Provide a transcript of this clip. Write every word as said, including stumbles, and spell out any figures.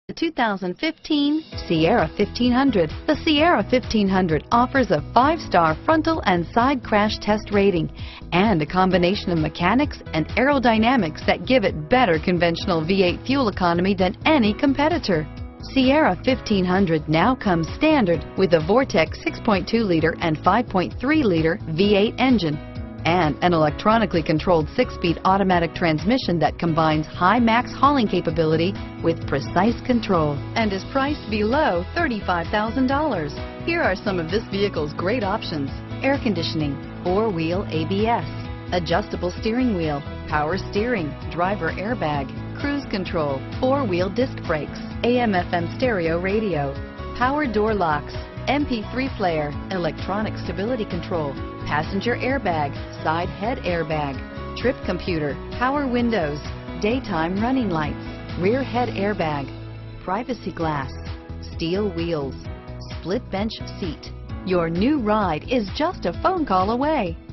The two thousand fifteen Sierra fifteen hundred. The Sierra fifteen hundred offers a five-star frontal and side crash test rating and a combination of mechanics and aerodynamics that give it better conventional V eight fuel economy than any competitor. Sierra fifteen hundred now comes standard with a Vortec six point two liter and five point three liter V eight engine and an electronically controlled six-speed automatic transmission that combines high max hauling capability with precise control and is priced below thirty-five thousand dollars. Here are some of this vehicle's great options: air conditioning, four-wheel A B S, adjustable steering wheel, power steering, driver airbag, cruise control, four-wheel disc brakes, A M F M stereo radio, power door locks, M P three player, electronic stability control, passenger airbag, side head airbag, trip computer, power windows, daytime running lights, rear head airbag, privacy glass, steel wheels, split bench seat. Your new ride is just a phone call away.